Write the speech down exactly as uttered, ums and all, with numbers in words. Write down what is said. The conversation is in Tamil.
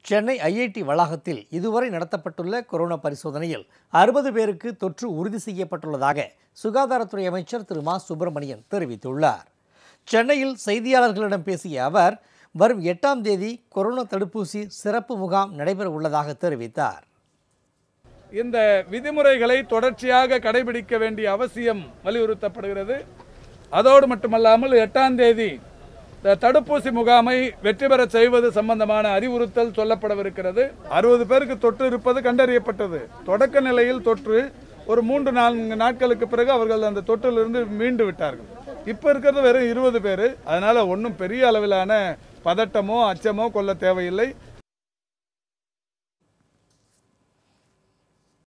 சென்னை ஐஐடி வளாகத்தில் இதுவரை நடத்தப்பட்டுள்ள கொரோனா பரிசோதனையில் அறுபது பேருக்கு தொற்று உறுதி செய்யப்பட்டுள்ளதாக சுகாதாரத்துறை அமைச்சர் திரு மா சுப்பிரமணியன் தெரிவித்துள்ளார். சென்னையில் செய்தியாளர்களிடம் பேசிய அவர், வரும் எட்டாம் தேதி கொரோனா தடுப்பூசி சிறப்பு முகாம் நடைபெற உள்ளதாக தெரிவித்தார். இந்த விதிமுறைகளை தொடர்ச்சியாக கடைபிடிக்க வேண்டிய அவசியம் வலியுறுத்தப்படுகிறது. அதோடு மட்டுமல்லாமல் எட்டாம் தேதி தடுப்பூசி முகாமை வெற்றி பெற செய்வது சம்பந்தமான அறிவுறுத்தல் சொல்லப்படவிருக்கிறது. அறுபது பேருக்கு தொற்று இருப்பது கண்டறியப்பட்டது. தொடக்க நிலையில் தொற்று ஒரு மூன்று நான்கு நாட்களுக்கு பிறகு அவர்கள் அந்த தொற்றிலிருந்து மீண்டு விட்டார்கள். இப்போ இருக்கிறது வெறும் இருபது பேர். அதனால ஒன்றும் பெரிய அளவிலான பதட்டமோ அச்சமோ கொள்ள தேவையில்லை.